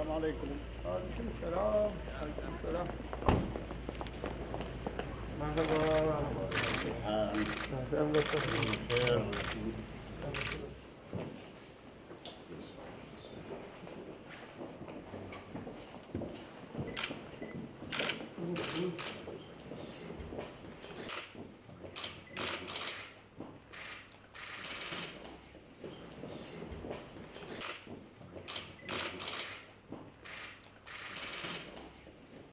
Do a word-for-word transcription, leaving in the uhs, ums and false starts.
السلام عليكم. وعليكم السلام. وعليكم السلام. مرحبا. آه. أهلا وسهلا.